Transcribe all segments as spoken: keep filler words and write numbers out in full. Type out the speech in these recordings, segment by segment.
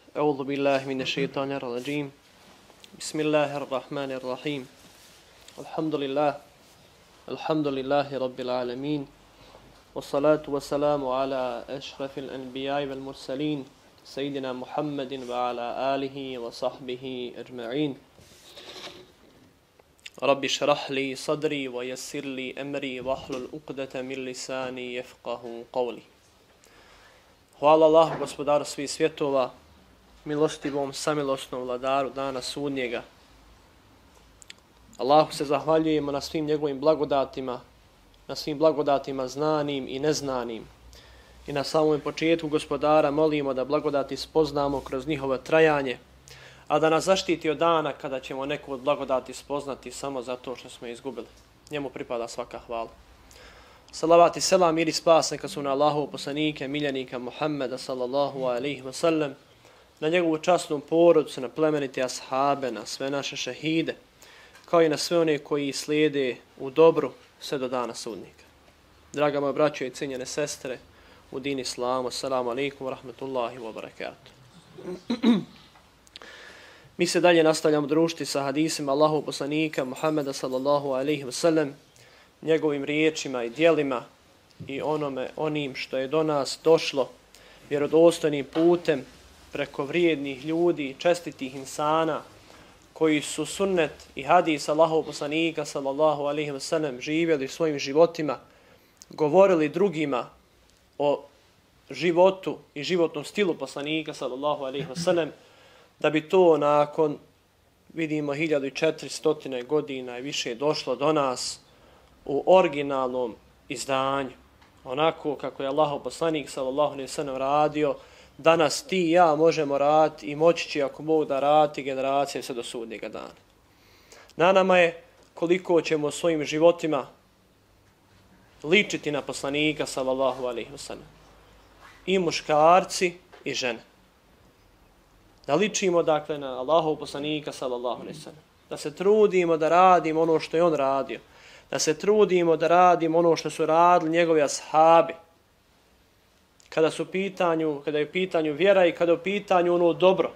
أعوذ بالله من الشيطان الرجيم بسم الله الرحمن الرحيم الحمد لله الحمد لله رب العالمين والصلاة والسلام على أشرف الأنبياء والمرسلين سيدنا محمد وعلى آله وصحبه أجمعين رب اشرح لي صدري ويسر لي أمري واحلل عقدة من لساني يفقه قولي. Hvala Allah, gospodaru svih svjetova, milostivom, samilosnom vladaru dana sudnjega. Allahu se zahvaljujemo na svim njegovim blagodatima, na svim blagodatima znanim i neznanim. I na samom početku gospodara molimo da blagodati spoznamo kroz njihovo trajanje, a da nas zaštiti od dana kada ćemo neku od blagodati spoznati samo zato što smo je izgubili. Njemu pripada svaka hvala. Salavat i selam, mir i spas neka su na Allahov poslanike, miljenika Muhammeda sallallahu alaihi wa sallam, na njegovu časnu porodicu, na plemenite ashabe, na sve naše šehide, kao i na sve one koji slijede u dobru sve do dana sudnika. Draga moja braćo i cijenjene sestre u din islamu, assalamu alaikum wa rahmatullahi wa barakatuh. Mi se dalje nastavljamo družiti sa hadisima Allahov poslanika Muhammeda sallallahu alaihi wa sallam, njegovim riječima i djelima i onome, onim što je do nas došlo vjerodostojnim putem preko vrijednih ljudi, čestitih insana koji su sunnet i hadis Allahov poslanika sallallahu alejhi ve sellem živjeli svojim životima, govorili drugima o životu i životnom stilu poslanika sallallahu alejhi ve sellem, da bi to nakon, vidimo, hiljadu četiristo godina i više došlo do nas u originalnom izdanju, onako kako je Allahov poslanik sallallahu alejhi ve sellem radio. Danas ti i ja možemo raditi i moći će, ako Bog da, raditi generacije sve do sudnjega dana. Na nama je koliko ćemo svojim životima ličiti na poslanika sallallahu alejhi ve sellem. I muškarci i žene. Da ličimo, dakle, na Allahov poslanika sallallahu alejhi ve sellem. Da se trudimo da radimo ono što je on radio. Da se trudimo da radimo ono što su radili njegovi ashabi. Kada su pitanju, kada je u pitanju vjera i kada je u pitanju ono dobro.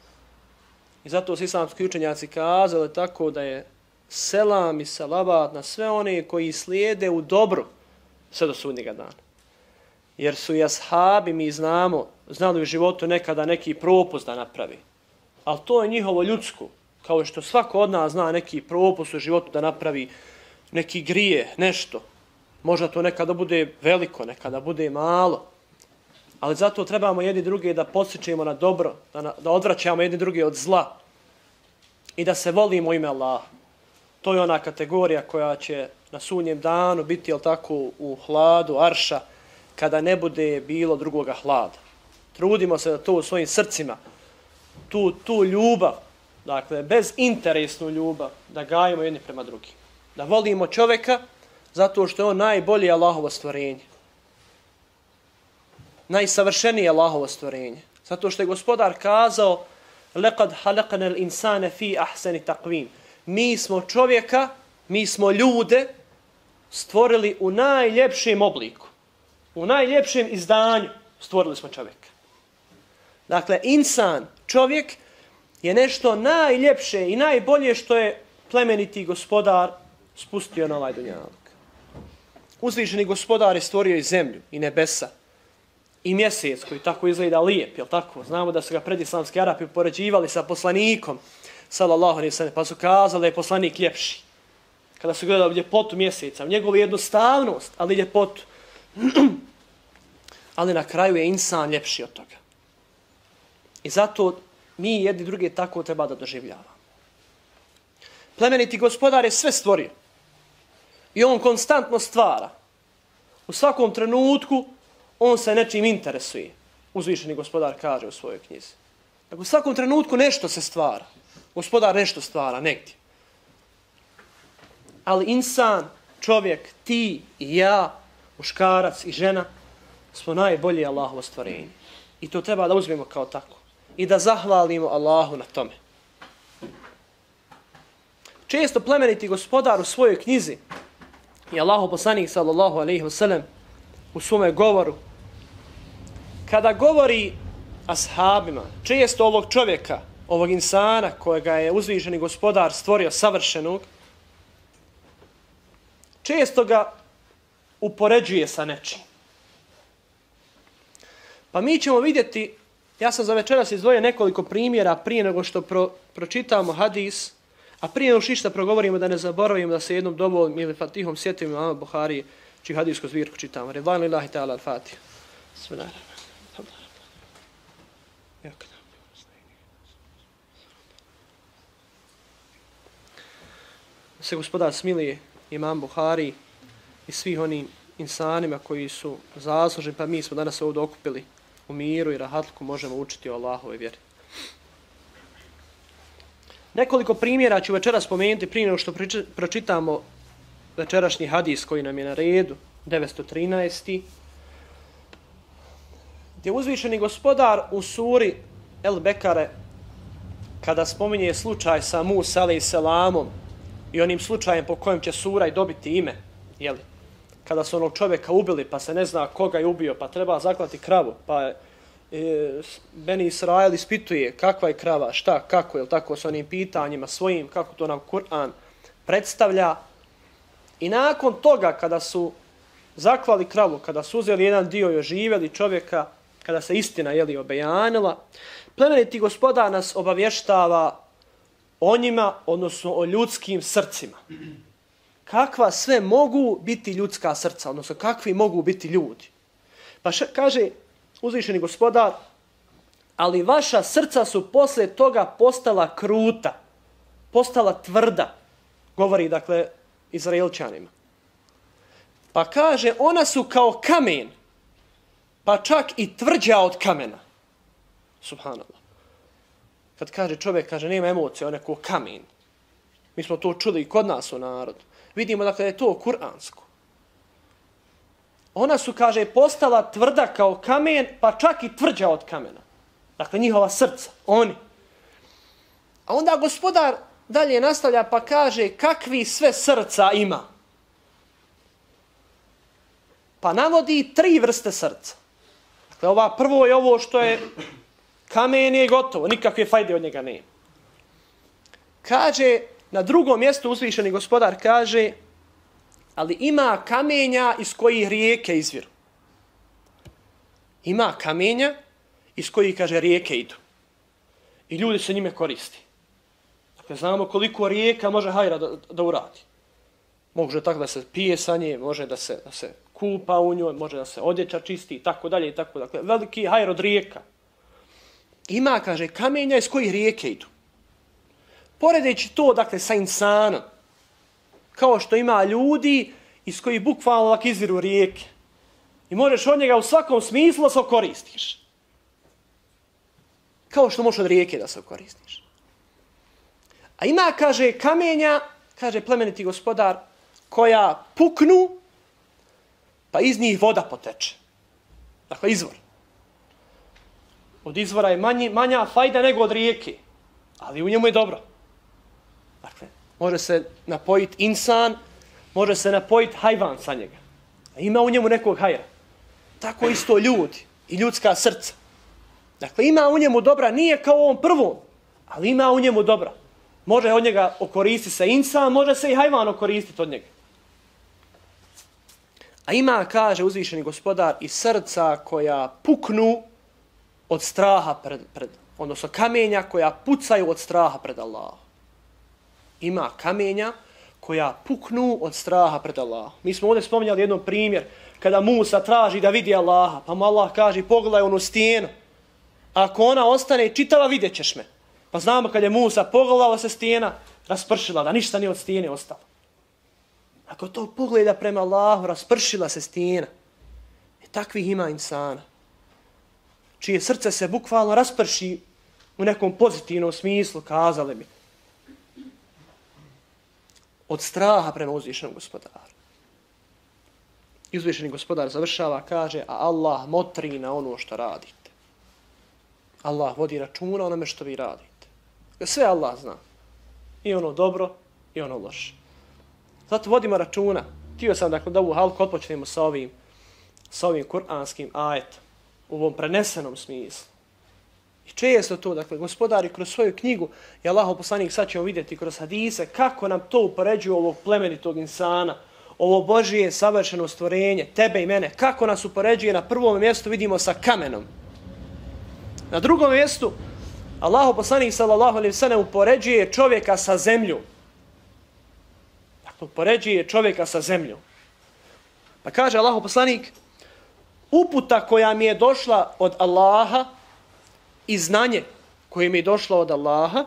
I zato su islamski učenjaci kazali tako da je selam i salavat na sve one koji slijede u dobru sve do sudnjega dana. Jer su i ashabi, mi znamo, znali u životu nekada neki propust da napravi. Ali to je njihovo ljudsko. Kao što svako od nas zna neki propust u životu da napravi, neki grije, nešto. Možda to nekada bude veliko, nekada bude malo. Ali zato trebamo jedni druge da podsjećamo na dobro, da, da odvraćamo jedni druge od zla i da se volimo u ime Allaha. To je ona kategorija koja će na sudnjem danu biti, jel tako, u hladu arša, kada ne bude bilo drugoga hlada. Trudimo se da to u svojim srcima, tu, tu ljubav, dakle, bezinteresnu ljubav, da gajimo jedni prema drugim. Da volimo čovjeka zato što je on najbolje Allahovo stvorenje. Najsavršenije Allahovo stvorenje. Zato što je gospodar kazao لَقَدْ حَلَقَنَا الْإِنسَانَ فِي أَحْسَنِ تَقْوِيمِ. Mi smo čovjeka, mi smo ljude stvorili u najljepšem obliku. U najljepšem izdanju stvorili smo čovjeka. Dakle, insan, čovjek, je nešto najljepše i najbolje što je plemeniti gospodar spustio na ovaj dunjaluk. Uzvišeni gospodar je stvorio i zemlju i nebesa i mjesec koji tako izgleda lijep, jel tako? Znamo da su ga predislamski Arapi upoređivali sa poslanikom, sallallahu alejhi ve sellem, pa su kazali da je poslanik ljepši. Kada su gledali ljepotu mjeseca, njegovu jednostavnost, ali ljepotu. Ali na kraju je insan ljepši od toga. I zato mi jedni druge tako treba da doživljavamo. Plemeniti gospodar je sve stvorio. I on konstantno stvara. U svakom trenutku on se nečim interesuje. Uzvišeni gospodar kaže u svojoj knjizi. Dakle, u svakom trenutku nešto se stvara. Gospodar nešto stvara negdje. Ali insan, čovjek, ti i ja, muškarac i žena, smo najbolje Allahovo stvorenje. I to treba da uzmemo kao tako. I da zahvalimo Allahu na tome. Često plemeniti gospodar u svojoj knjizi i Allahov poslanik sallallahu alejhi ve sellem u svome govoru, kada govori ashabima, često ovog čovjeka, ovog insana kojega je uzvišeni gospodar stvorio savršenog, često ga upoređuje sa nečim. Pa mi ćemo vidjeti, ja sam za večeras izdvojio nekoliko primjera prije nego što pro, pročitamo hadis, a prije nego što išta progovorimo da ne zaboravimo da se jednom dovoljim ili fatihom sjetimo imama Buhari, čiju hadijsku zbirku čitamo. Ridvan lillahi ta'ala al-Fatih. Bismillahirrahmanirrahim. Se gospodar smilije imam Buhari i svih onim insanima koji su zasluženi, pa mi smo danas ovdje okupili u miru i rahatluku, možemo učiti o Allahove vjeri. Nekoliko primjera ću večeras spomenuti prije nego što pročitamo večerašnji hadis koji nam je na redu, devetsto trinaesti. Gdje uzvišeni gospodar u suri El Bekare, kada spominje slučaj sa Musa alejhi selamom i onim slučajem po kojem će sura i dobiti ime, jeli? Kada su onog čovjeka ubili, pa se ne zna koga je ubio, pa treba zaklati kravu, pa e, Beni Israel ispituje kakva je krava, šta, kako, jel tako, s onim pitanjima svojim, kako to nam Kur'an predstavlja. I nakon toga, kada su zaklali kravu, kada su uzeli jedan dio i oživjeli čovjeka, kada se istina, jeli, obejanila, plemeniti gospodar nas obavještava o njima, odnosno o ljudskim srcima. Kakva sve mogu biti ljudska srca, odnosno kakvi mogu biti ljudi. Pa še, kaže uzvišeni gospodar, ali vaša srca su posle toga postala kruta, postala tvrda, govori dakle Izraelčanima. Pa kaže, ona su kao kamen, pa čak i tvrđa od kamena. Subhanallah. Kad kaže čovjek, kaže, nema emocije, on je kao kamen. Mi smo to čuli i kod nas u narodu. Vidimo dakle da je to kuransko. Ona su, kaže, postala tvrda kao kamen, pa čak i tvrđa od kamena. Dakle, njihova srca, oni. A onda gospodar dalje nastavlja pa kaže kakvi sve srca ima. Pa navodi tri vrste srca. Dakle, ova prvo je ovo što je kamen je gotovo, nikakve fajde od njega nema. Kaže, na drugom mjestu uzvišeni gospodar kaže, ali ima kamenja iz kojih rijeke izviru. Ima kamenja iz kojih, kaže, rijeke idu. I ljudi se njime koristi. Dakle, znamo koliko rijeka može hajra da, da uradi. Može tako da se pije sa nje, može da se, da se kupa u njoj, može da se odjeća čisti i tako dalje i tako. Dakle, veliki hajr od rijeka. Ima, kaže, kamenja iz kojih rijeke idu. Poredeći to, dakle, sa insanom, kao što ima ljudi iz kojih bukvalno ovak izviru rijeke. I možeš od njega u svakom smislu se koristiš. Kao što možeš od rijeke da se koristiš. A ima, kaže, kamenja, kaže plemeniti gospodar, koja puknu, pa iz njih voda poteče. Dakle, izvor. Od izvora je manji, manja fajda nego od rijeke, ali u njemu je dobro. Dakle, može se napojiti insan, može se napojiti hajvan sa njega. A ima u njemu nekog hajra. Tako isto ljudi i ljudska srca. Dakle, ima u njemu dobra, nije kao u ovom prvom, ali ima u njemu dobra. Može od njega okoristiti se insan, može se i hajvan okoristiti od njega. A ima, kaže uzvišeni gospodar, i srca koja puknu od straha pred, pred, odnosno kamenja koja pucaju od straha pred Allahom. Ima kamenja koja puknu od straha pred Allahom. Mi smo ovdje spominjali jedan primjer, kada Musa traži da vidi Allaha, pa mu Allah kaže, pogledaj onu stijenu. Ako ona ostane čitava, vidjet ćeš me. Pa znamo kad je Musa pogledala se stijena, raspršila, da ništa nije od stijene ostalo. Ako to pogleda prema Allahu, raspršila se stijena. I takvih ima insana, čije srce se bukvalno rasprši u nekom pozitivnom smislu, kazali mi. Od straha prema uzvišenom gospodaru. I uzvišeni gospodar završava, kaže, a Allah motri na ono što radite. Allah vodi računa onome što vi radite. Sve Allah zna. I ono dobro, i ono loše. Zato vodimo računa. Htio sam dakle, da ovu halku odpočnemo sa ovim, sa ovim kuranskim ajetom. U ovom prenesenom smislu. I često to, dakle, gospodari kroz svoju knjigu, i Allahov poslanik, sad ćemo vidjeti kroz hadise, kako nam to upoređuje ovog plemenitog insana, ovo Božije savršeno stvorenje, tebe i mene, kako nas upoređuje. Na prvom mjestu vidimo sa kamenom. Na drugom mjestu, Allahov poslanik sallallahu alejhi ve sellem upoređuje čovjeka sa zemljom. Dakle, upoređuje čovjeka sa zemljom. Pa kaže Allahov poslanik, uputa koja mi je došla od Allaha i znanje koje mi je došlo od Allaha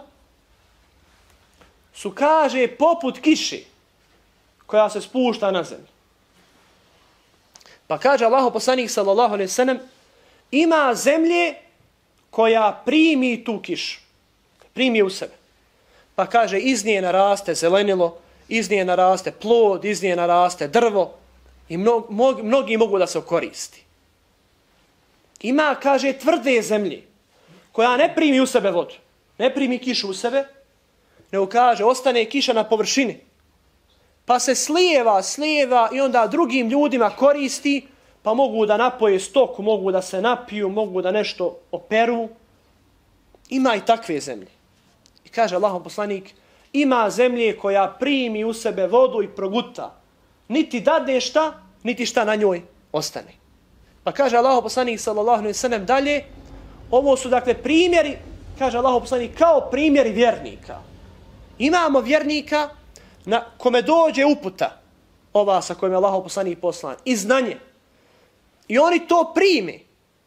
su, kaže, poput kiši koja se spušta na zemlju. Pa kaže Allahov poslanik sallallahu alejhi ve sellem, ima zemlje koja primi tu kišu, primi u sebe. Pa kaže, iz nje naraste zelenilo, iz nje naraste plod, iz nje naraste drvo i mnog, mnog, mnogi mogu da se koristi. Ima, kaže, tvrde zemlje koja ne primi u sebe vodu, ne primi kišu u sebe, nego, kaže, ostane kiša na površini. Pa se slijeva, slijeva i onda drugim ljudima koristi, pa mogu da napoje stoku, mogu da se napiju, mogu da nešto operu. Ima i takve zemlje. I kaže Allahov poslanik, ima zemlje koja primi u sebe vodu i proguta. Niti dadne šta, niti šta na njoj ostane. Pa kaže Allahov poslanik sallallahu alejhi ve sellem dalje, ovo su, dakle, primjeri, kaže Allahov poslanik, kao primjeri vjernika. Imamo vjernika na kome dođe uputa, ova sa kojom je Allahov poslanik poslan, i znanje. I oni to primi.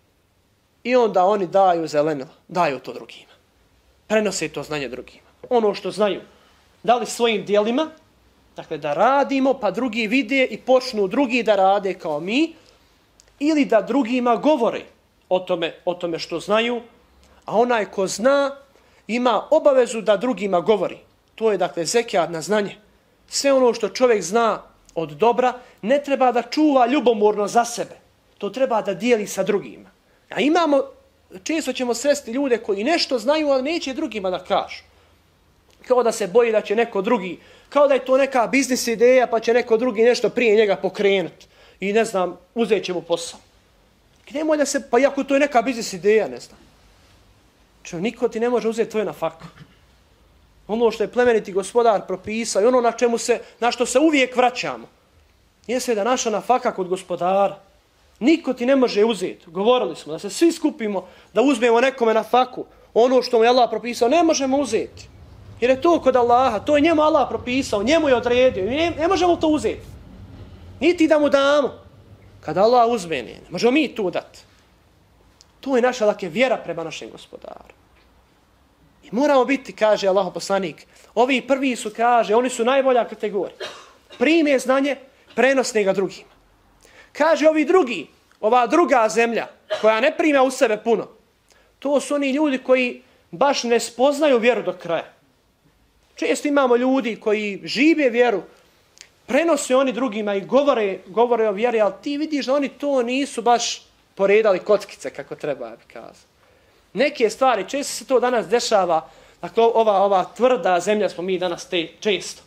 I onda oni daju zelenilo, daju to drugima. Prenose to znanje drugima. Ono što znaju, da li svojim dijelima, dakle da radimo, pa drugi vide i počnu drugi da rade kao mi, ili da drugima govore o tome, o tome što znaju, a onaj ko zna ima obavezu da drugima govori. To je, dakle, zekijat na znanje. Sve ono što čovjek zna od dobra ne treba da čuva ljubomorno za sebe. To treba da dijeli sa drugima. A imamo, često ćemo sresti ljude koji nešto znaju, ali neće drugima da kažu. Kao da se boji da će neko drugi, kao da je to neka biznis ideja, pa će neko drugi nešto prije njega pokrenuti. I ne znam, uzet će mu posao. Nemoj da se, pa iako to je neka biznis ideja, ne znam. Čo, niko ti ne može uzeti tvoje na faku. Ono što je plemeniti gospodar propisao i ono na čemu se, na što se uvijek vraćamo, jeste da naša nafaka kod gospodara niko ti ne može uzeti. Govorili smo da se svi skupimo, da uzmemo nekome nafaku. Ono što mu je Allah propisao ne možemo uzeti. Jer je to kod Allaha, to je njemu Allah propisao, njemu je odredio. Ne, ne možemo to uzeti. Niti da mu damo. Kada Allah uzme, ne, ne možemo mi tu dati. To je naša, dakle, vjera prema našem gospodaru. I moramo biti, kaže Allahov poslanik, ovi prvi su, kaže, oni su najbolja kategorija. Prime znanje, prenosne ga drugima. Kaže ovi drugi, ova druga zemlja, koja ne prima u sebe puno, to su oni ljudi koji baš ne spoznaju vjeru do kraja. Često imamo ljudi koji žive vjeru, prenose oni drugima i govore, govore o vjeri, ali ti vidiš da oni to nisu baš poredali kockice kako treba bi kazati. Neke stvari, često se to danas dešava, dakle ova, ova tvrda zemlja smo mi danas te često.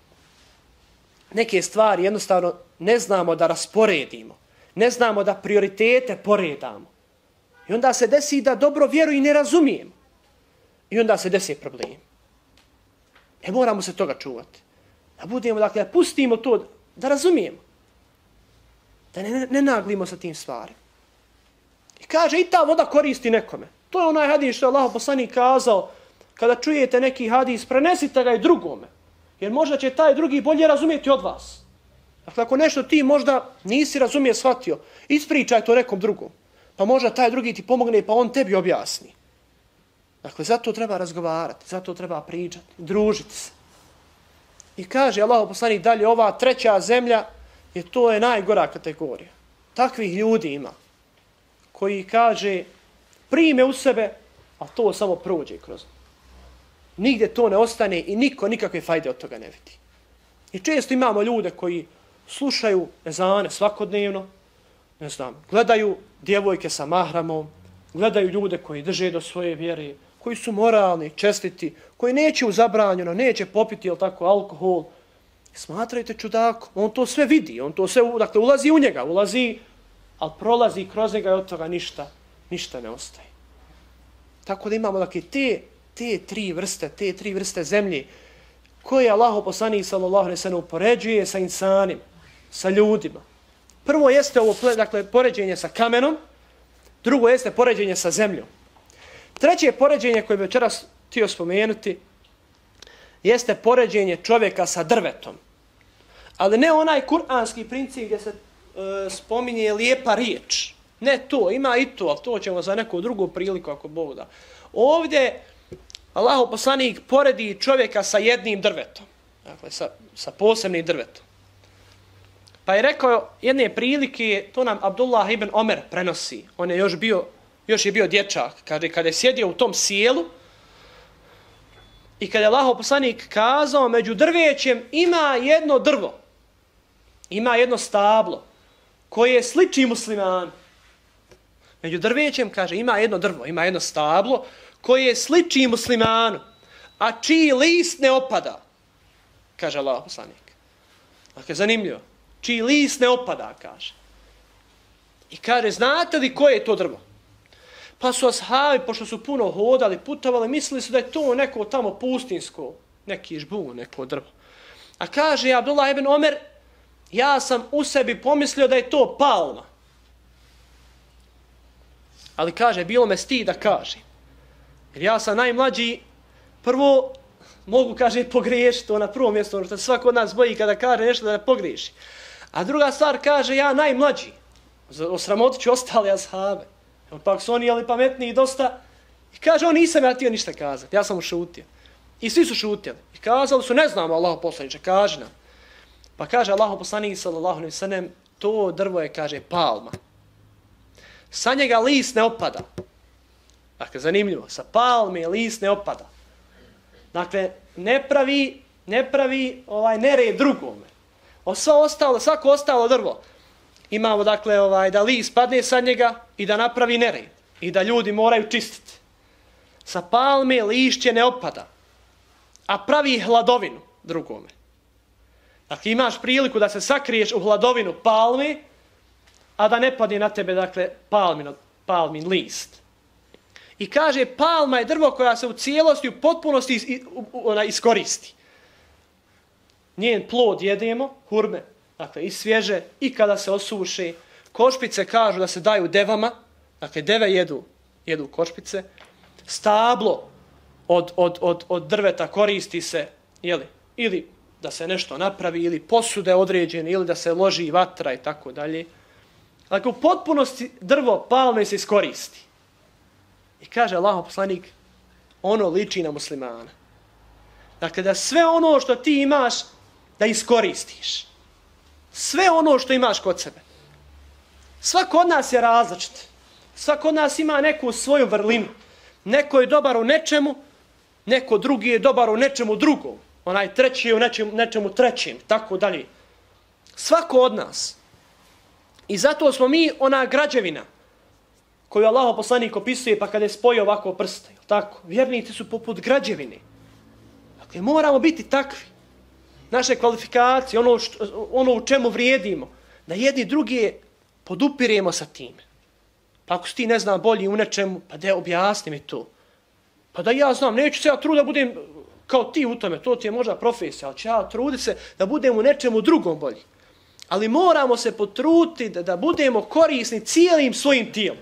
Neke stvari jednostavno ne znamo da rasporedimo, ne znamo da prioritete poredamo. I onda se desi da dobro vjeru i ne razumijemo. I onda se desi problem. E moramo se toga čuvati. Da budemo, dakle, da pustimo to, da razumijemo. Da ne, ne naglimo sa tim stvarima. I kaže, i ta voda koristi nekome. To je onaj hadis što je Allahov poslanik kazao, kada čujete neki hadis, prenesite ga i drugome. Jer možda će taj drugi bolje razumjeti od vas. Dakle, ako nešto ti možda nisi razumije, shvatio, ispričaj to nekom drugom. Pa možda taj drugi ti pomogne, pa on tebi objasni. Dakle, zato treba razgovarati, zato treba pričati, družiti se. I kaže Allahov poslanik dalje, ova treća zemlja, je to je najgora kategorija. Takvih ljudi ima, koji, kaže, prime u sebe, a to samo prođe kroz. Nigdje to ne ostane i niko nikakve fajde od toga ne vidi. I često imamo ljude koji slušaju ezane svakodnevno, ne znam, gledaju djevojke sa mahramom, gledaju ljude koji drže do svoje vjere, koji su moralni, čestiti, koji neće u zabranjeno, neće popiti, jel tako, alkohol. Smatrajte čudakom, on to sve vidi, on to sve, dakle, ulazi u njega, ulazi, ali prolazi kroz njega i od toga ništa, ništa ne ostaje. Tako da imamo dakle, te, te tri vrste, te tri vrste zemlje koje Allahov poslanik sallallahu alejhi ve sellem upoređuje sa insanima, sa ljudima. Prvo jeste ovo dakle, poređenje sa kamenom, drugo jeste poređenje sa zemljom. Treće poređenje koje bi večeras htio spomenuti jeste poređenje čovjeka sa drvetom. Ali ne onaj kuranski princip gdje se e, spominje lijepa riječ. Ne to, ima i to, ali to ćemo za neku drugu priliku ako Bog da. Ovdje Allahov poslanik poredi čovjeka sa jednim drvetom. Dakle, sa, sa posebnim drvetom. Pa je rekao jedne prilike, to nam Abdullah ibn Omer prenosi. On je još bio, još je bio dječak. Kaže, kada je sjedio u tom sjelu i kada je Allahov poslanik kazao, među drvećem ima jedno drvo. Ima jedno stablo koje sliči muslimanu. Među drvećem, kaže, ima jedno drvo, ima jedno stablo koje sliči muslimanu, a čiji list ne opada, kaže Allahov poslanik. Dakle, zanimljivo. Čiji list ne opada, kaže. I kaže, znate li koje je to drvo? Pa su ashabi, pošto su puno hodali, putovali, mislili su da je to neko tamo pustinsko, neki žbun, neko drvo. A kaže Abdullah ibn Omer, ja sam u sebi pomislio da je to palma. Ali kaže, bilo me stid da kažem. Jer ja sam najmlađi, prvo mogu, kaže, pogriješiti, to na prvom mjestu, ono što se svako od nas boji kada kaže nešto da ne pogriješi. A druga stvar, kaže, ja najmlađi, osramotit ću ostale ashabe. Pak su oni ali pametniji dosta. I kaže, on nisam ja htio ništa kazati, ja sam ušutio. I svi su šutjeli. I kazali su, ne znamo Allahov poslaniče, kaže nam. Pa kaže Allahov poslanik sallallahu alejhi ve sellem, to drvo je, kaže, palma. Sa njega list ne opada. Dakle, zanimljivo, sa palme list ne opada. Dakle, ne pravi, ne pravi ovaj nered drugome. O sve ostalo, svako ostalo drvo. Imamo, dakle, ovaj, da list padne sa njega i da napravi nered. I da ljudi moraju čistiti. Sa palme lišće ne opada. A pravi hladovinu drugome. Dakle, imaš priliku da se sakriješ u hladovinu palme, a da ne padne na tebe, dakle, palmin, palmin list. I kaže, palma je drvo koja se u cijelosti, u potpunosti is, is, ona iskoristi. Njen plod jedemo, hurme, dakle, i svježe, i kada se osuše. Košpice kažu da se daju devama, dakle, deve jedu, jedu košpice. Stablo od, od, od, od drveta koristi se, jeli, ili da se nešto napravi, ili posude određene, ili da se loži vatra i tako dalje. Dakle, u potpunosti drvo palme se iskoristi. I kaže Allahov poslanik, ono liči na muslimana. Dakle, da sve ono što ti imaš, da iskoristiš. Sve ono što imaš kod sebe. Svako od nas je različit. Svako od nas ima neku svoju vrlinu. Neko je dobar u nečemu, neko drugi je dobar u nečemu drugom. Onaj treći je u nečemu, nečemu trećem, tako dalje. Svako od nas. I zato smo mi ona građevina koju Allahov poslanik opisuje, pa kada je spojio ovako prste, tako, vjernici su poput građevine. Dakle, moramo biti takvi. Naše kvalifikacije, ono, što, ono u čemu vrijedimo, da jedni drugi podupiremo sa time. Pa ako si ti ne znam bolji u nečemu, pa da objasni mi to. Pa da ja znam, neću se ja truditi da budem kao ti u tome, to ti je možda profesija, ali ću ja truditi se da budem u nečemu drugom bolji. Ali moramo se potruditi da, da budemo korisni cijelim svojim tijelom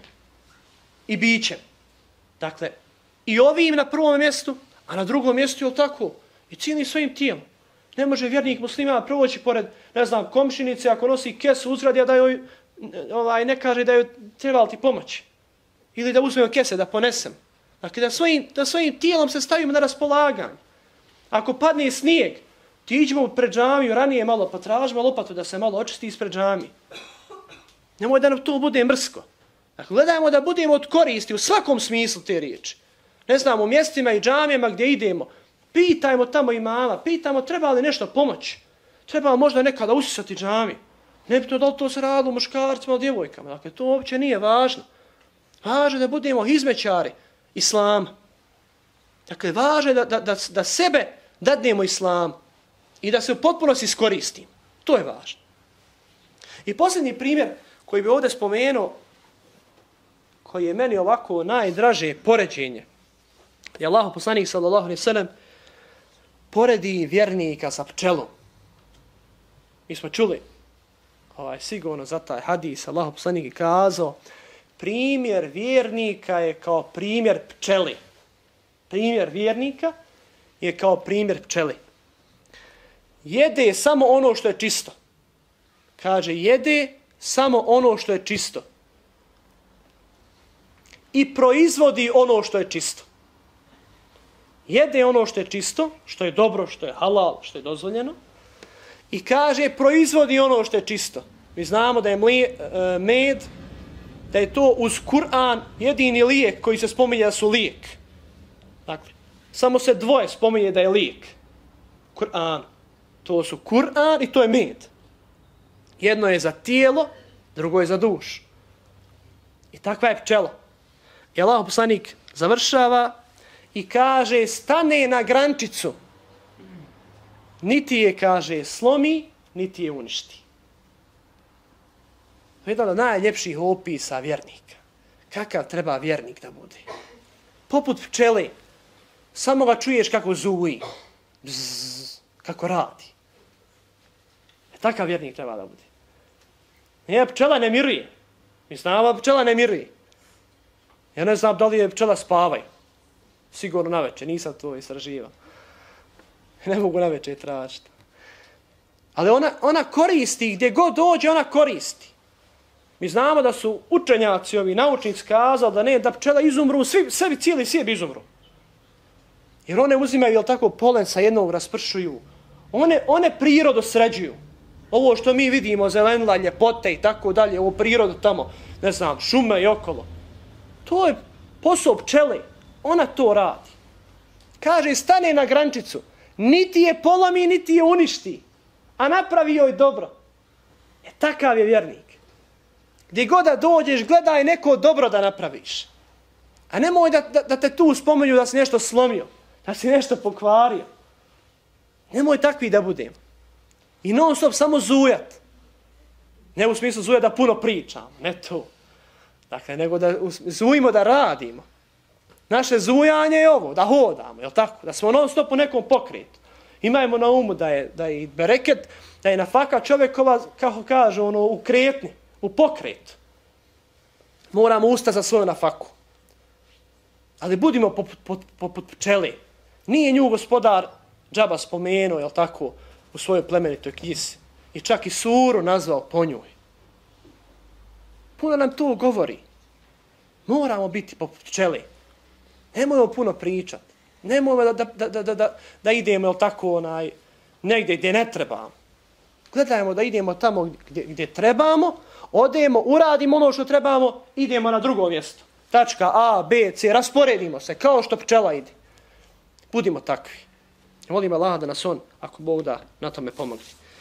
i bićem. Dakle, i ovim na prvom mjestu, a na drugom mjestu je tako, i cijelim svojim tijelom. Ne može vjernik muslima proći pored, ne znam, komšinice, ako nosi kesu uzradi, a da joj ovaj, ne kaže da joj treba ti pomoći. Ili da uzmem kese, da ponesem. Dakle, da svojim, da svojim tijelom se stavimo na raspolaganje. Ako padne snijeg, ti iđemo pred džamiju, ranije malo potražimo lopatu da se malo očisti ispred džamije. Nemoj da nam to bude mrsko. Dakle, gledajmo da budemo od koristi u svakom smislu te riječi. Ne znam, u mjestima i džamijama gdje idemo, pitajmo tamo imama, pitamo treba li nešto pomoći. Treba možda nekada usisati džamiju. Ne bi to da li to se radilo muškarcima ili djevojkama. Dakle, to uopće nije važno. Važno da budemo izmećari islama. Dakle, važno je da, da, da, da sebe dadnemo islamu i da se u potpunosti iskoristimo. To je važno. I posljednji primjer koji bi ovdje spomenuo, koji je meni ovako najdraže poređenje I Allahu poslanik sallallahu alejhi ve sellem poredi vjernika sa pčelom. Mi smo čuli ovaj, sigurno za taj hadis, Allahu poslanik je kazao, primjer vjernika je kao primjer pčeli. Primjer vjernika je kao primjer pčeli. Jede samo ono što je čisto. Kaže, jede samo ono što je čisto. I proizvodi ono što je čisto. Jede ono što je čisto, što je dobro, što je halal, što je dozvoljeno. I kaže, proizvodi ono što je čisto. Mi znamo da je mlije, e, med, da je to uz Kur'an jedini lijek koji se spominje da su lijek. Dakle, samo se dvoje spominje da je lijek. Kur'an. To su Kur'an i to je med. Jedno je za tijelo, drugo je za dušu. I takva je pčela. I Allah poslanik završava i kaže, stane na grančicu. Niti je, kaže, slomi, niti je uništi. To je jedan od najljepših opisa vjernika. Kakav treba vjernik da bude? Poput pčele. Samo ga čuješ kako zuji. Bzz, kako radi. E, takav vjernik treba da bude. Nije, pčela ne miruje. Mi znamo da pčela ne miruje. Ja ne znam da li je pčela spavaj. Sigurno na večer, nisam to istraživao. Ne mogu na večer tražiti. Ali ona, ona koristi, gdje god dođe, ona koristi. Mi znamo da su učenjaci, ovi naučnici kazali da ne, da pčela izumru, svi, sebi cijeli svijet izumru. Jer one uzimaju, jel tako, polen sa jednog raspršuju. One, one prirodu sređuju. Ovo što mi vidimo, zelenila, ljepote i tako dalje, ovo prirodu tamo, ne znam, šume i okolo. To je posao pčele. Ona to radi. Kaže, stane na grančicu. Niti je polomi, niti je uništi. A napravi joj dobro. E, takav je vjernik. Gdje god da dođeš, gledaj neko dobro da napraviš. A nemoj da, da, da te tu spomenju da si nešto slomio. Da si nešto pokvario. Nemoj takvi da budem. I non stop samo zujat. Ne u smislu zujat da puno pričam. Ne to. Dakle, nego da zujimo da radimo. Naše zujanje je ovo, da hodamo, je li tako? Da smo non stop u nekom pokretu. Imajmo na umu da je, da je bereket, da je nafaka čovjekova, kako kaže, ono, u kretnji, u pokretu. Moramo ustati za svoju nafaku. Ali budimo poput, poput, poput pčele. Nije nju gospodar džaba spomenuo, je li tako, u svojoj plemenitoj knjizi. I čak i suru nazvao po njoj. Puno nam to govori. Moramo biti poput pčele. Nemojmo puno pričati. Nemojmo da, da, da, da, da, da idemo, jel tako, onaj, negdje gdje ne trebamo. Gledajmo da idemo tamo gdje, gdje trebamo, odemo, uradimo ono što trebamo, idemo na drugo mjesto. Tačka A, B, C, rasporedimo se, kao što pčela ide. Budimo takvi. Molim Allah da nas on, ako Bog da, na tome pomogne.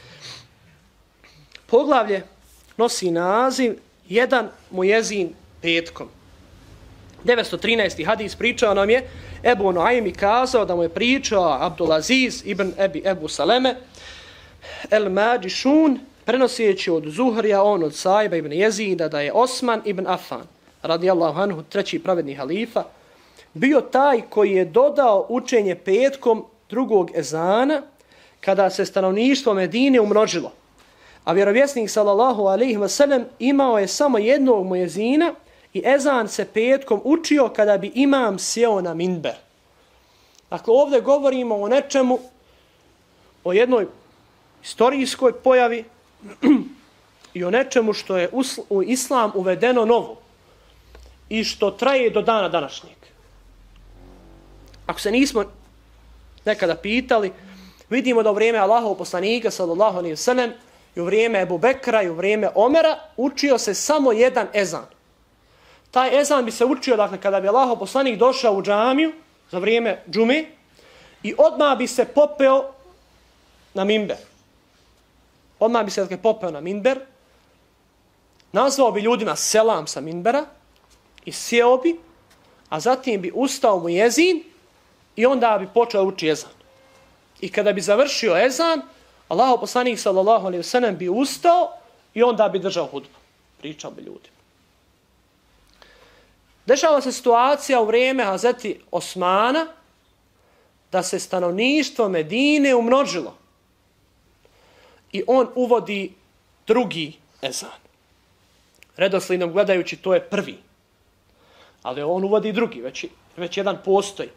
Poglavlje nosi naziv Jedan mujezin petkom. devetsto trinaesti hadis pričao nam je Ebu Nuaym kazao da mu je pričao Abdulaziz ibn Ebi Ebu Saleme El Mađišun prenoseći od Zuhrija, on od Sajba ibn Jezida, da je Osman ibn Affan, radijallahu anhu, treći pravedni halifa, bio taj koji je dodao učenje petkom drugog ezana kada se stanovništvo Medine umnožilo. A vjerovjesnik sallallahu alejhi ve sellem imao je samo jednog mujezina i ezan se petkom učio kada bi imam sjeo na minber. Dakle, ovdje govorimo o nečemu, o jednoj historijskoj pojavi i o nečemu što je u islam uvedeno novo i što traje do dana današnjeg. Ako se nismo nekada pitali, vidimo da u vrijeme Allahov poslanika sallallahu alejhi ve sellem i u vrijeme Ebu Bekra i u vrijeme Omera učio se samo jedan ezan. Taj ezan bi se učio, dakle, kada bi Allahov poslanik došao u džamiju za vrijeme džume i odmah bi se popeo na minber. Odmah bi se, dakle, popeo na minber, nazvao bi ljudima selam sa minbera i sjeo bi, a zatim bi ustao mu jezin i onda bi počeo uči ezan. I kada bi završio ezan, Allahov poslanik sallallahu alejhi ve sellem bi ustao i onda bi držao hudbu. Pričao bi ljudima. Dešava se situacija u vrijeme Hazreti Osmana da se stanovništvo Medine umnožilo. I on uvodi drugi ezan. Redoslijedom gledajući, to je prvi. Ali on uvodi drugi, već, već jedan postoji.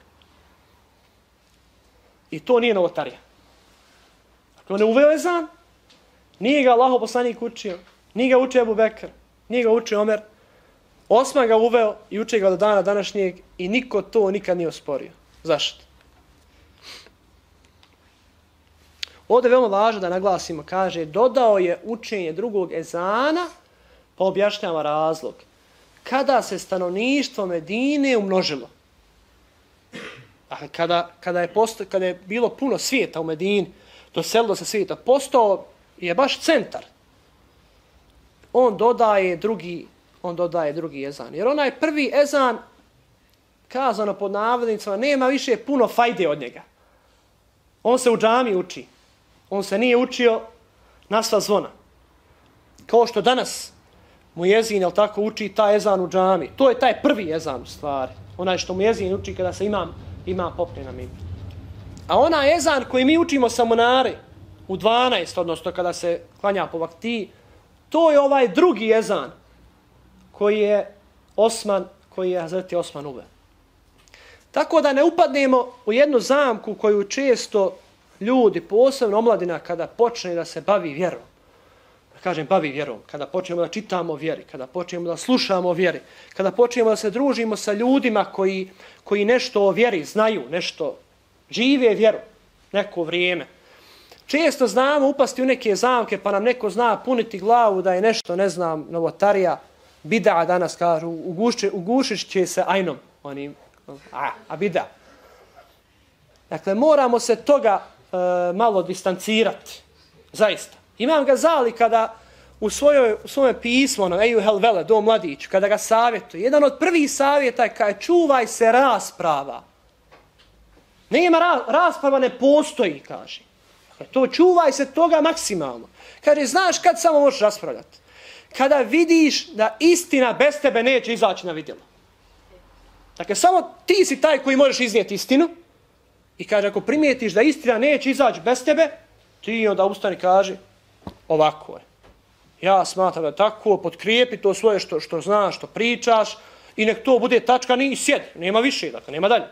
I to nije novotarija. Dakle, on je uveo ezan, nije ga Allahov poslanik učio, nije ga učio Ebu Bekr, nije ga učio Omer. Osman ga uveo i uči ga do dana današnjeg i niko to nikad nije osporio. Zašto? Ovdje je veoma važno da naglasimo, kaže, dodao je učenje drugog ezana, pa objašnjava razlog. Kada se stanovništvo Medine umnožilo, dakle, kada, kada, je posto, kada je bilo puno svijeta u Medini, doselilo se svijeta, postao je baš centar. On dodaje drugi, on dodaje drugi ezan. Jer onaj prvi ezan, kazano pod navodnicama, nema više puno fajde od njega. On se u džami uči. On se nije učio na sva zvona. Kao što danas mu jezin, jel tako, uči taj ezan u džami. To je taj prvi ezan u stvari. Onaj što mu jezin uči kada se imam, imam popne na mimber. A onaj ezan koji mi učimo samonare u dvanaest, odnosno kada se klanja po vakti, to je ovaj drugi ezan koji je Osman, koji je Hazreti Osman uveo. Tako da ne upadnemo u jednu zamku koju često ljudi, posebno omladina, kada počne da se bavi vjerom, da kažem bavi vjerom, kada počnemo da čitamo o vjeri, kada počnemo da slušamo o vjeri, kada počnemo da se družimo sa ljudima koji, koji nešto o vjeri znaju, nešto žive vjeru, neko vrijeme. Često znamo upasti u neke zamke, pa nam neko zna puniti glavu da je nešto, ne znam, novotarija, bida danas kažu, uguši, ugušit će se ajnom, onim, a, a bida. Dakle, moramo se toga e, malo distancirati, zaista. Imam Gazali kada u, svojoj, u svojem pismu, ono, Eju Helvele, do mladiću, kada ga savjetuje, jedan od prvih savjeta je kada čuvaj se rasprava. Nema ra, rasprava ne postoji, kaže. Dakle, to čuvaj se toga maksimalno. Kaže, znaš kad samo možeš raspravljati? Kada vidiš da istina bez tebe neće izaći na vidjelo. Dakle, samo ti si taj koji možeš iznijeti istinu i kaže, ako primijetiš da istina neće izaći bez tebe, ti onda ustani kaže, ovako je. Ja smatram da tako, potkrijepi to svoje što, što znaš, što pričaš i nek to bude tačka, ni sjedi, nema više, dakle, nema dalje.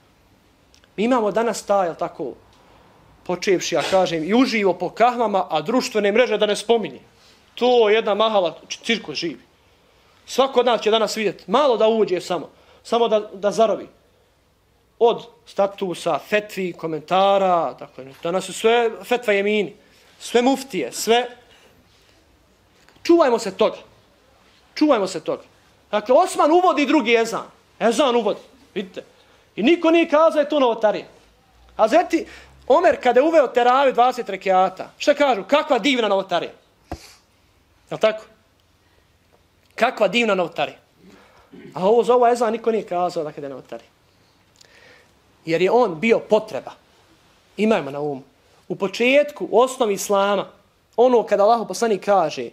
Mi imamo danas taj, jel tako, počevši, ja kažem, i uživo po kahvama, a društvene mreže da ne spominje. To je jedna mahala cirkus živi. Svako od nas će danas vidjeti, malo da uđe samo, samo da, da zarovi. Od statusa, fetvi, komentara, dakle, danas su sve fetva jemini, sve muftije, sve. Čuvajmo se toga. Čuvajmo se toga. Dakle, Osman uvodi drugi ezan. Ezan uvodi, vidite. I niko nije kazao da je to novotarija. A zeti, Omer kada je uveo teraviju dvadeset rekiata, šta kažu? Kakva divna novotarija. Jel' tako? Kakva divna novotarija. A ovo za ovo ezan niko nije kazao da je novotarija. Jer je on bio potreba. Imajmo na umu. U početku, u osnovi islama, ono kada Allah poslanik kaže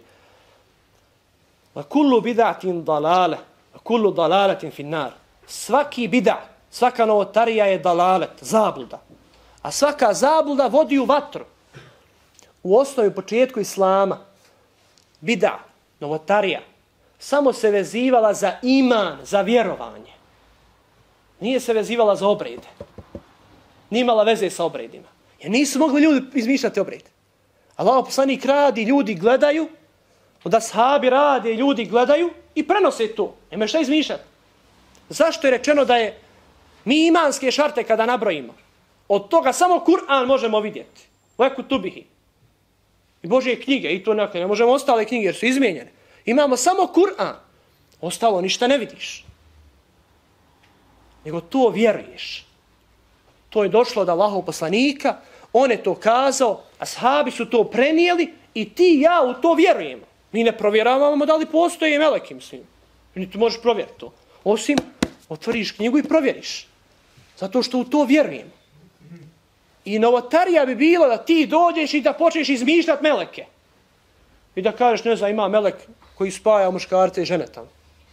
wa kullu bid'atin dalale, wa kullu dalalatin finnar. Svaki bid'a, svaka novotarija je dalalet, zabluda. A svaka zabluda vodi u vatru. U osnovi, u početku islama, bid'a, novotarija, samo se vezivala za iman, za vjerovanje. Nije se vezivala za obrede. Nije imala veze sa obredima. Jer nisu mogli ljudi izmišljati obrede. Allah poslanik radi, ljudi gledaju, onda sahabi rade, ljudi gledaju i prenose to. Nema šta izmišljati. Zašto je rečeno da je mi imanske šarte kada nabrojimo? Od toga samo Kur'an možemo vidjeti. U eku tubihi. I Božje knjige, i to nekako, ne možemo ostale knjige jer su izmijenjene. Imamo samo Kur'an. Ostalo ništa ne vidiš. Nego to vjeruješ. To je došlo od Allahov poslanika, on je to kazao, ashabi su to prenijeli i ti i ja u to vjerujemo. Mi ne provjeravamo da li postoje meleki, mislim. Ni tu možeš provjeriti to. Osim, otvoriš knjigu i provjeriš. Zato što u to vjerujemo. I novotarija bi bilo da ti dođeš i da počneš izmišljati meleke. I da kažeš, ne znam, ima melek koji spaja muškarce i žene tamo.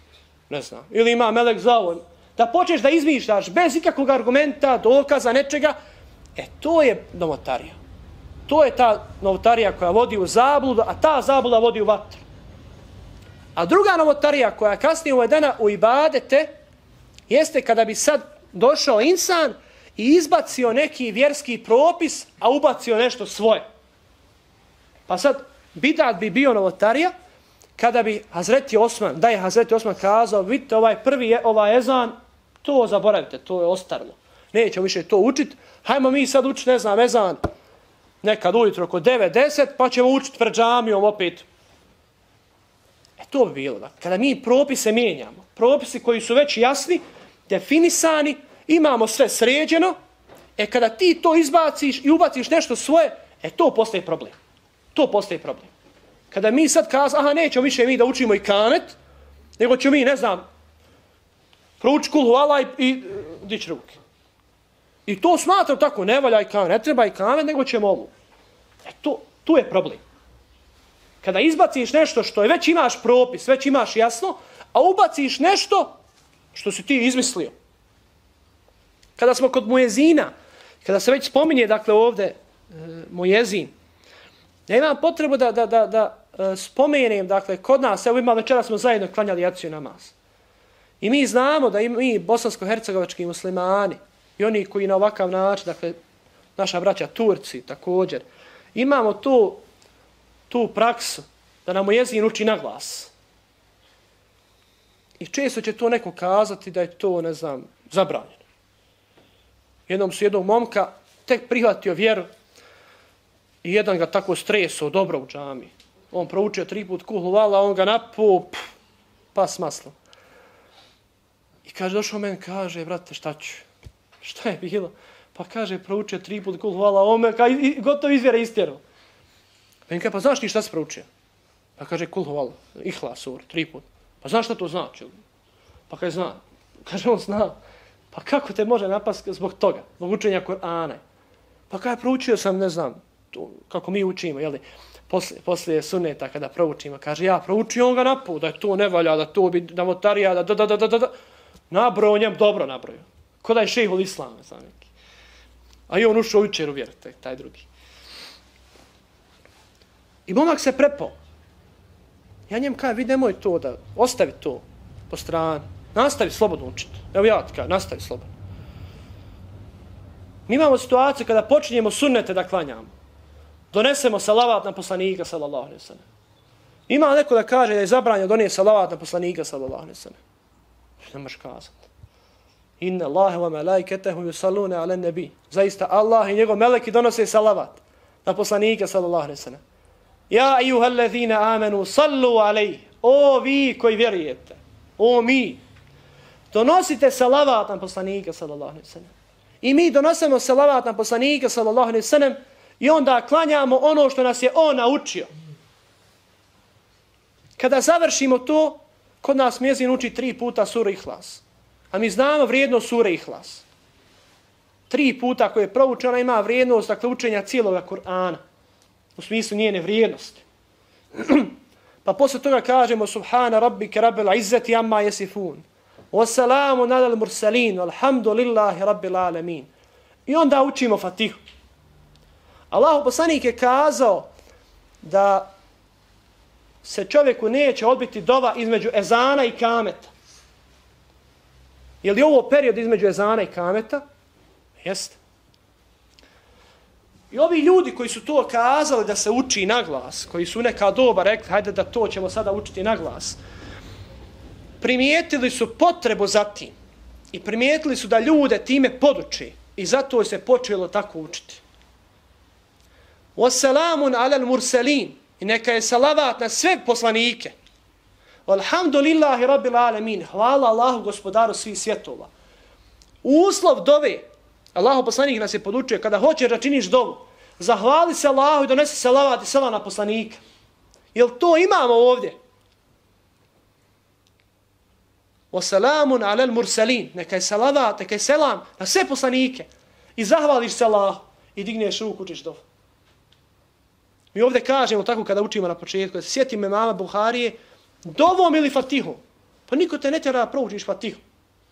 ne znam, ili ima melek za ovo, da počneš da izmišljaš bez ikakvog argumenta, dokaza, nečega, e to je novotarija. To je ta novotarija koja vodi u zabludu, a ta zabluda vodi u vatru. A druga novotarija koja je kasnije uvedena u ibadete, jeste kada bi sad došao insan i izbacio neki vjerski propis, a ubacio nešto svoje. Pa sad, bidat bi bio novotarija, kada bi Hazreti Osman, da je Hazreti Osman kazao, vidite ovaj prvi, ovaj ezan, to zaboravite, to je ostarilo. Nećemo više to učiti, hajmo mi sad učiti, ne znam, ezan, nekad ujutro oko devet deset, pa ćemo učiti pred džamijom opet. E to bi bilo, da. Kada mi propise mijenjamo, propisi koji su već jasni, definisani, imamo sve sređeno, e kada ti to izbaciš i ubaciš nešto svoje, e to postaje problem. To postaje problem. Kada mi sad kažemo, aha, nećemo više mi da učimo i kamet, nego ćemo mi, ne znam, proučiti kul huvala i, i dići ruke. I to smatram tako, ne valja i kamet, ne treba i kamet, nego ćemo ovu. E to, tu je problem. Kada izbaciš nešto što je već imaš propis, već imaš jasno, a ubaciš nešto što si ti izmislio. Kada smo kod mujezina, kada se već spominje, dakle, ovdje e, mujezin, ja imam potrebu da, da, da, da e, spomenem, dakle, kod nas, evo ima večera smo zajedno klanjali jaciju namaz. I mi znamo da i mi, bosansko-hercegovački muslimani, i oni koji na ovakav način, dakle, naša braća Turci također, imamo tu, tu praksu da nam mujezin uči na glas. I često će to neko kazati da je to, ne znam, zabranjeno. Jednom su jednog momka tek prihvatio vjeru i jedan ga tako stresao dobro u džami. On proučio tri put kul huvala, on ga napuo, pa s maslom. I kaže, došao men, kaže, brate, šta ću? Šta je bilo? Pa kaže, proučio tri put kul huvala, on me ka, i, gotovo iz vjere istjerao. Men kaže, pa znaš ti šta si proučio? Pa kaže, kul huvala, ihlas sur, tri put. Pa znaš šta to znači? Pa kaže, zna. Kaže, on zna. Pa kako te može napasti zbog toga, zbog učenja Kur'ana? Pa kada proučio sam, ne znam, to, kako mi učimo, jeli, poslije, poslije suneta kada proučimo, kaže, ja proučio, on ga napu, da je to ne valja, da to bi novotarija, da da da da da da, nabrojo njem, dobro nabrojo. Ko da je šejhul Islam, ne znam neki. A i on ušao jučer u vjeru, taj, taj drugi. I momak se prepao. Ja njem kažem, vidi, nemoj to da, ostavi to po strani. Nastavi slobodno učiti. Evo ja ti kažem, nastavi slobodno. Mi imamo situaciju kada počinjemo sunnete da klanjamo. Donesemo salavat na poslanika, sallallahu alejhi ve sellem. Ima neko da kaže da je zabranjeno donijeti salavat na poslanika, sallallahu alejhi ve sellem. Ne možeš kazati. Inna Allahe wa malaikatahu yusalluna ala nabi. Zaista Allah i njegov meleki donose salavat na poslanika, sallallahu alejhi ve sellem. Ja ejuhallazina amanu sallu alejhi. O vi koji vjerujete. O mi. Donosite salavat na poslanika, sallallahu alejhi ve sellem. I mi donosimo salavat na poslanika, sallallahu alejhi ve sellem, i onda klanjamo ono što nas je on naučio. Kada završimo to, kod nas mjezin uči tri puta sura Ihlas. A mi znamo vrijednost sure Ihlas. Tri puta koje je proučena ima vrijednost, dakle, učenja cijeloga Kur'ana. U smislu njene vrijednosti. Pa posle toga kažemo subhana rabbike rabbil izzati amma yasifun. Wassalamu alal mursalin, walhamdulillahi rabbil alamin. I onda učimo Fatihu. Allahu poslanik je kazao da se čovjeku neće odbiti dova između ezana i kameta. Je li ovo period između ezana i kameta? Jeste. I ovi ljudi koji su to kazali da se uči na glas, koji su neka doba rekli, hajde da to ćemo sada učiti na glas, primijetili su potrebu za tim i primijetili su da ljude time poduči i zato se počelo tako učiti. Wassalamun alal mursalin, i neka je salavat na sve poslanike. Alhamdulillahi rabbil alamin, hvala Allahu gospodaru svih svjetova. Uslov dove, Allahu poslanik nas je podučio, kada hoćeš da činiš dovu, zahvali se Allahu i donesi salavat i selam na poslanika. Jel to imamo ovdje? Wasalamun alal mursalin, neka je salavat, neka je selam na sve poslanike. I zahvališ se Allahu i digneš ruku, učiš dovu. Mi ovdje kažemo tako kada učimo na početku, da se sjetimo imama Buharije, dovom ili Fatihom. Pa niko te ne tjera da proučiš Fatihu.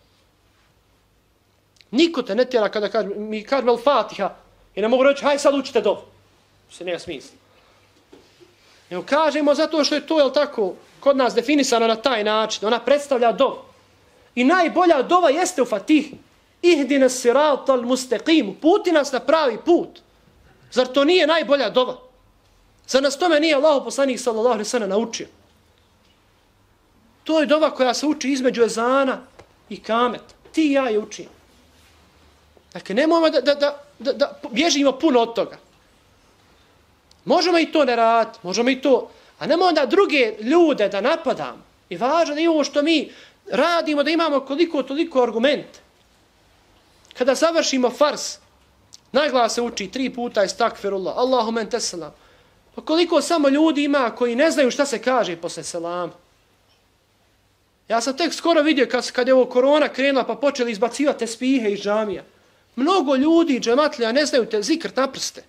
Niko te ne tjera kada kaže, mi kažemo Al-Fatiha i ne mogu reći, haj sad učite dovu. Se nema smisla. Nego kažemo zato što je to, jel tako, kod nas definisano na taj način. Ona predstavlja dovu. I najbolja dova jeste u Fatihi. Ihdina siratal mustaqim. Puti nas na pravi put. Zar to nije najbolja dova? Zar nas tome nije Allahu poslanik sallallahu alejhi ve sellem naučio? To je dova koja se uči između ezana i kameta. Ti i ja je učim. Dakle, nemojmo da, da, da, da, da bježimo puno od toga. Možemo i to ne raditi, možemo i to, a nemojmo da druge ljude da napadamo. I važno da imamo što mi radimo, da imamo koliko toliko argumente. Kada završimo fars, naglas se uči tri puta istakfirullah, Allahumma ente selam. Pa koliko samo ljudi ima koji ne znaju šta se kaže posle selama. Ja sam tek skoro vidio kad, kad je ovo korona krenula pa počeli izbacivati tespihe iz džamija. Mnogo ljudi, džematlija, ne znaju te zikrt na prste.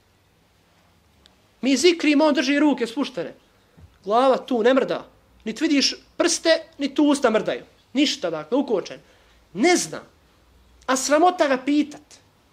Mi zikrimo, on drži ruke spuštene. Glava tu ne mrda. Niti vidiš prste, ni tu usta mrdaju. Ništa, dakle, ukočen. Ne zna. A sramota ga pitat.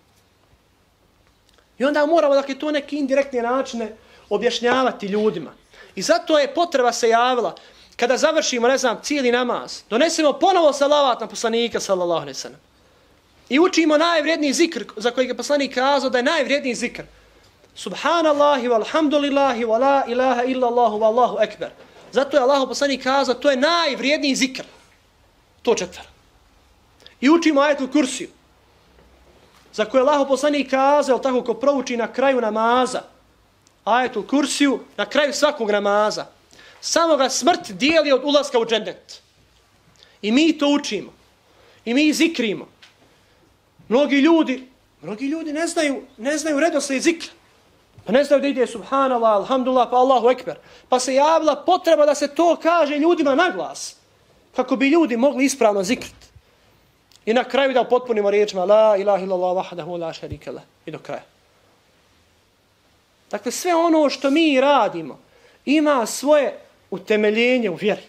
I onda moramo, dakle, to neki indirektne načine objašnjavati ljudima. I zato je potreba se javila. Kada završimo, ne znam, cijeli namaz, donesemo ponovo salavat na poslanika, sallallahu alejhi ve sellem. I učimo najvrijedniji zikr za kojeg je poslanik kazao da je najvrijedniji zikr. Subhanallahi walhamdulillahi wa la ilaha illallahu wallahu ekber. Zato je Allah poslanik kazao to je najvrijedniji zikr. To četvr. I učimo ajetul kursiju. Za koje je Allah poslanik kazao tako ko prouči na kraju namaza. Ajetul kursiju na kraju svakog namaza. Samo ga smrt dijeli od ulaska u džennet. I mi to učimo. I mi zikrimo. Mnogi ljudi, mnogi ljudi ne znaju, ne znaju redoslijed zikra. Pa ne znaju da ide subhanallah, alhamdulillah, pa Allahu ekber. Pa se javila potreba da se to kaže ljudima na glas. Kako bi ljudi mogli ispravno zikriti. I na kraju da upotpunimo riječima la ilaha illallah wahdahu la sharika lah. I do kraja. Dakle, sve ono što mi radimo ima svoje utemeljenje u vjeri.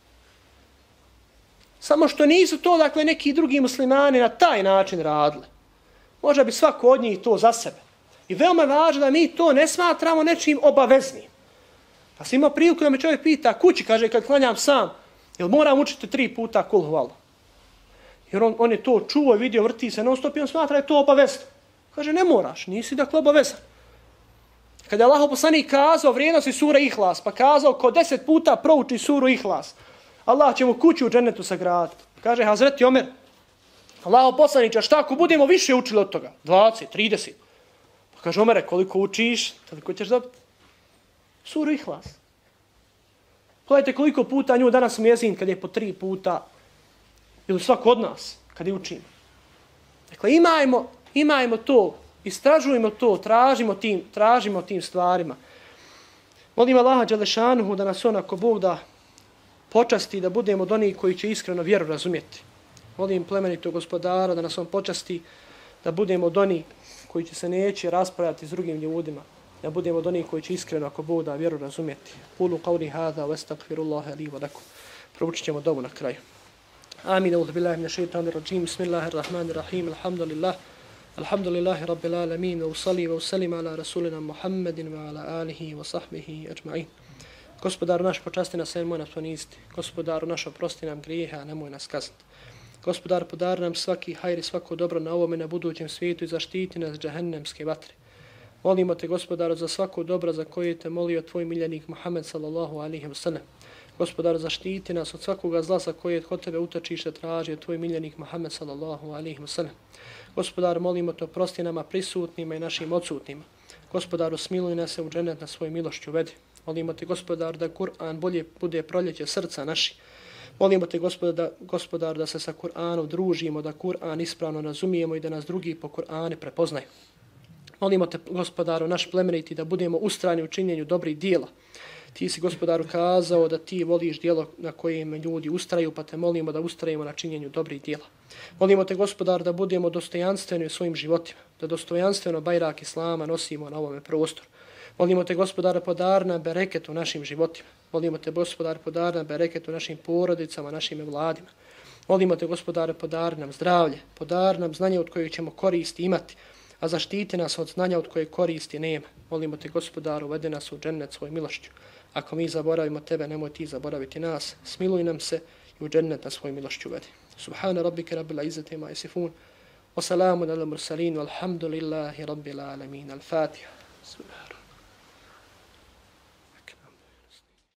Samo što nisu to, dakle, neki drugi muslimani na taj način radili. Možda bi svako od njih to za sebe. I veoma je važno da mi to ne smatramo nečim obaveznim. Pa sam imao priliku da me čovjek pita kući, kaže, kad klanjam sam, jel moram učiti tri puta kul huvallah? Jer on, on je to čuo i vidio, vrti se non stop i on smatra da je to obavezno. Kaže, ne moraš, nisi dakle obavezan. Kada je Allah poslanik kazao vrijednosti sura Ihlas, pa kazao ko deset puta prouči suru Ihlas, Allah će mu kuću u džennetu sagraditi. Kaže Hazreti Omer, Allah poslaniče, šta ako budemo više učili od toga? dvadeset, trideset. Pa kaže Omere, koliko učiš, toliko ćeš dobiti. Suru Ihlas. Pogledajte koliko puta nju danas mjezin kad je po tri puta, ili svako od nas, kad je učimo. Dakle, imajmo, imajmo to, istražujemo to, tražimo tim, tražimo tim stvarima. Molim Allaha Đelešanuhu da nas on, ako Bog da, počasti da budemo od onih koji će iskreno vjeru razumjeti. Molim plemenitog gospodara da nas on počasti da budemo od onih koji će se neće raspravljati s drugim ljudima. Da budemo od onih koji će iskreno, ako Bog da, vjeru razumjeti. Kulu qavli hada, wa astagfirullaha li wa lakum. Proučit ćemo dovu na kraju. Amin, audhu billahi mina shaitanir rajim, bismillahirrahmanirrahim, alhamdulillah, alhamdulillahi rabbil alamin, wa usalli wa usallim ala rasulina Muhammedin wa ala alihi wa sahbihi ajma'in. Gospodaru naš, počasti nas, nemoj nas ponisti. Gospodaru naš, oprosti nam grijeha, a nemoj nas kazniti. Gospodar, podari nam svaki hajr i svako dobro na ovom i na budućem svijetu i zaštiti nas džehennemske vatre. Molimo te, Gospodaru, za svako dobro za koje te molio tvoj miljenik Muhammed sallallahu alaihi wa sallam. Gospodaru, zaštiti nas od svakoga zla za koje kod tebe utočište traži tvoj miljenik Muhammed sallallahu alaihi wa sallam. Gospodaru, molimo te, oprosti nama prisutnima i našim odsutnima. Gospodaru, smiluj nas se u džennet na svoju milošću vedi. Molimo te, Gospodar, da Kur'an bolje bude proljeće srca naši. Molimo te, Gospodar, Gospodar, da se sa Kur'anom družimo, da Kur'an ispravno razumijemo i da nas drugi po Kur'ani prepoznaju. Molimo te, Gospodaru, naš plemeniti, da budemo ustrajni u činjenju dobrih dijela. Ti si, Gospodaru, kazao da ti voliš dijelo na kojem ljudi ustraju, pa te molimo da ustrajimo na činjenju dobrih dijela. Molimo te, Gospodar, da budemo dostojanstveni u svojim životima, da dostojanstveno bajrak Islama nosimo na ovome prostoru. Molimo te, Gospodara, podar nam bereket u našim životima, Molimo te, gospodar, podari nam bereket u našim porodicama, našim vladima. Molimo te, gospodare, podari nam zdravlje, podari nam znanje od kojeg ćemo koristi imati, a zaštiti nas od znanja od kojeg koristi nema. Molimo te, gospodaru, uvedi nas u džennet svoj milošću. Ako mi zaboravimo tebe, nemoj ti zaboraviti nas. Smiluj nam se i u džennet na svoj milošću uvedi. Subhana rabbike rabbil izzati ma yasifun. Wa salamun ala mursalin walhamdulillahi rabbil alamin. Al-Fatiha. Subhana.